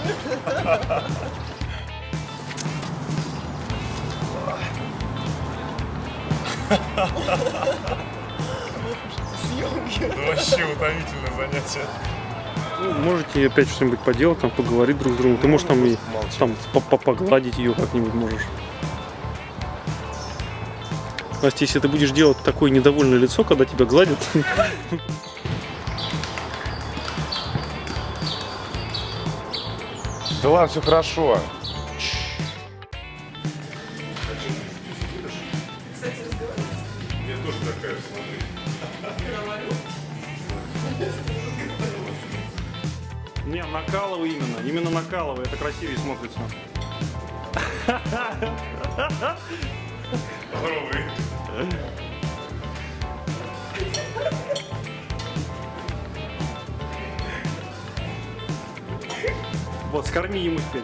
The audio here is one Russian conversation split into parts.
Съемки. Это вообще утомительное занятие. Ну, можете опять что-нибудь поделать, там поговорить друг с другом. Ты можешь там и там погладить ее как-нибудь можешь. Настя, если ты будешь делать такое недовольное лицо, когда тебя гладят. Да ладно, все хорошо. Я тоже такая, смотри. Не, накалывай именно. Именно накалывай. Это красивее смотрится. Здоровый. Вот, скорми ему теперь.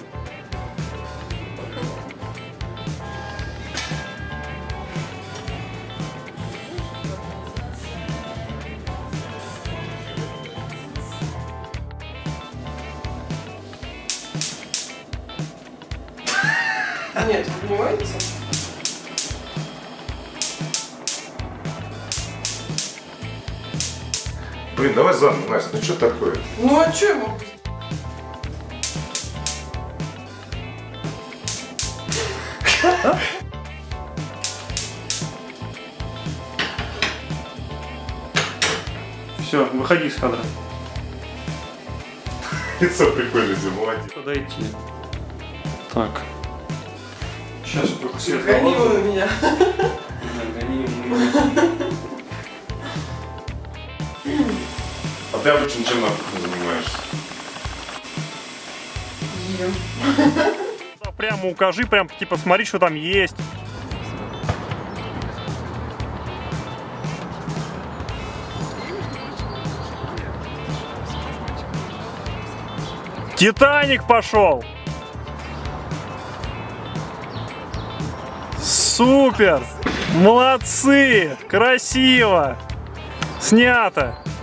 Нет, вы понимаете? Блин, давай заново, Настя, ну что такое? Ну а что я могу? Все, выходи из кадра. Лицо прикольное, молодец. Подойти. Так. Сейчас я только свет Гони его на меня. Гони его на меня. А ты обычно чем на кухне занимаешься? Ем. Прямо укажи, прям типа смотри, что там есть. Титаник пошел! Супер! Молодцы! Красиво! Снято!